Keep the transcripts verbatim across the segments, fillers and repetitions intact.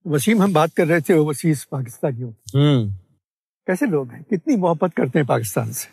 وسیم، ہم بات کر رہے تھے اوورسیز پاکستانیوں کی۔ ہوں کیسے لوگ ہیں، کتنی محبت کرتے ہیں پاکستان سے،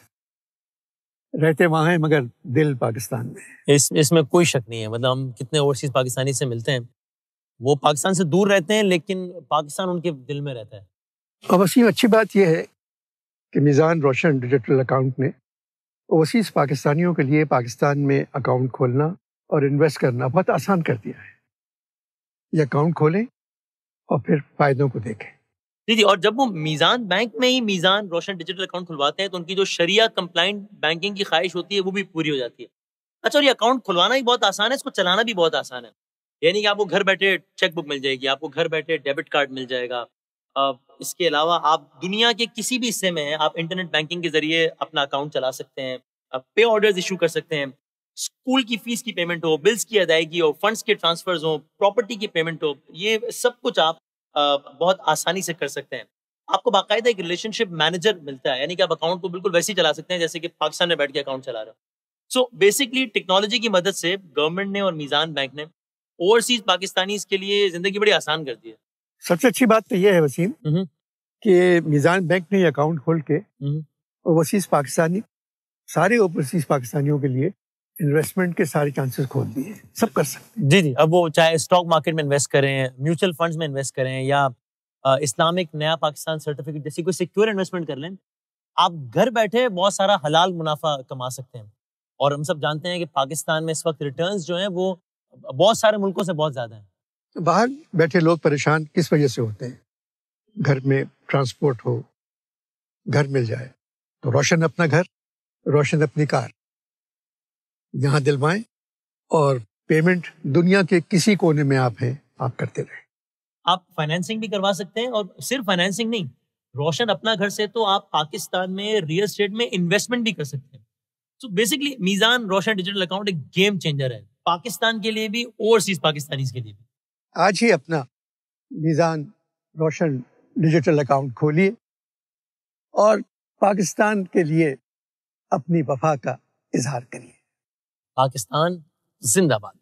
رہتے وہاں ہیں مگر دل پاکستان میں۔ اس اس میں کوئی شک نہیں ہے، مطلب ہم کتنے اوورسیز پاکستانی سے ملتے ہیں، وہ پاکستان سے دور رہتے ہیں لیکن پاکستان ان کے دل میں رہتا ہے۔ اور وسیم، اچھی بات یہ ہے کہ میزان روشن ڈیجیٹل اکاؤنٹ نے اوورسیز پاکستانیوں کے لیے پاکستان میں اکاؤنٹ کھولنا اور انویسٹ کرنا بہت آسان کر دیا ہے۔ یہ اکاؤنٹ کھولیں اور پھر فائدوں کو دیکھیں۔ جی جی اور جب وہ میزان بینک میں ہی میزان روشن ڈیجیٹل اکاؤنٹ کھلواتے ہیں تو ان کی جو شریعہ کمپلائنٹ بینکنگ کی خواہش ہوتی ہے وہ بھی پوری ہو جاتی ہے۔ اچھا، اور یہ اکاؤنٹ کھلوانا ہی بہت آسان ہے، اس کو چلانا بھی بہت آسان ہے۔ یعنی کہ آپ کو گھر بیٹھے چیک بک مل جائے گی، آپ کو گھر بیٹھے ڈیبٹ کارڈ مل جائے گا۔ اس کے علاوہ آپ دنیا کے کسی بھی حصے میں ہیں، آپ انٹرنیٹ بینکنگ کے ذریعے اپنا اکاؤنٹ چلا سکتے ہیں، آپ پے آرڈرز ایشو کر سکتے ہیں، اسکول کی فیس کی پیمنٹ ہو، بلز کی ادائیگی ہو، فنڈز کے ٹرانسفرز ہوں، پراپرٹی کی پیمنٹ ہو، یہ سب کچھ آپ بہت آسانی سے کر سکتے ہیں۔ آپ کو باقاعدہ ایک ریلیشن شپ مینیجر ملتا ہے، یعنی کہ آپ اکاؤنٹ کو بالکل ویسے ہی چلا سکتے ہیں جیسے کہ پاکستان میں بیٹھ کے اکاؤنٹ چلا رہے ہو۔ سو بیسکلی ٹیکنالوجی کی مدد سے گورنمنٹ نے اور میزان بینک نے اوورسیز پاکستانیز کے لیے زندگی بڑی آسان کر دی ہے۔ سب سے اچھی بات تو یہ ہے وسیم کہ میزان بینک نے یہ اکاؤنٹ کھول کے اوورسیز پاکستانی سارے اوورسیز پاکستانیوں کے لیے انویسٹمنٹ کے سارے چانسز کھول دیے، سب کر سکتے ہیں۔ جی جی اب وہ چاہے اسٹاک مارکیٹ میں انویسٹ کریں، میوچل فنڈز میں انویسٹ کریں، یا اسلامک نیا پاکستان سرٹیفکیٹ جیسی کوئی سیکیور انویسٹمنٹ کر لیں، آپ گھر بیٹھے بہت سارا حلال منافع کما سکتے ہیں۔ اور ہم سب جانتے ہیں کہ پاکستان میں اس وقت ریٹرنز جو ہیں وہ بہت سارے ملکوں سے بہت زیادہ ہیں۔ باہر بیٹھے لوگ پریشان کس وجہ سے ہوتے ہیں؟ گھر میں ٹرانسپورٹ ہو، گھر مل جائے تو روشن اپنا گھر، روشن اپنی کار یہاں دلوائیں، اور پیمنٹ دنیا کے کسی کونے میں آپ ہیں آپ کرتے رہیں۔ آپ فائنینسنگ بھی کروا سکتے ہیں، اور صرف فائنینسنگ نہیں، روشن اپنا گھر سے تو آپ پاکستان میں ریئل اسٹیٹ میں انویسٹمنٹ بھی کر سکتے ہیں۔ سو basically Meezan Roshan digital account ایک گیم چینجر ہے، پاکستان کے لیے بھی، اوورسیز پاکستانیز کے لیے بھی۔ آج ہی اپنا میزان روشن ڈیجیٹل اکاؤنٹ کھولیے اور پاکستان کے لیے اپنی وفا کا اظہار کریے۔ پاکستان زندہ باد۔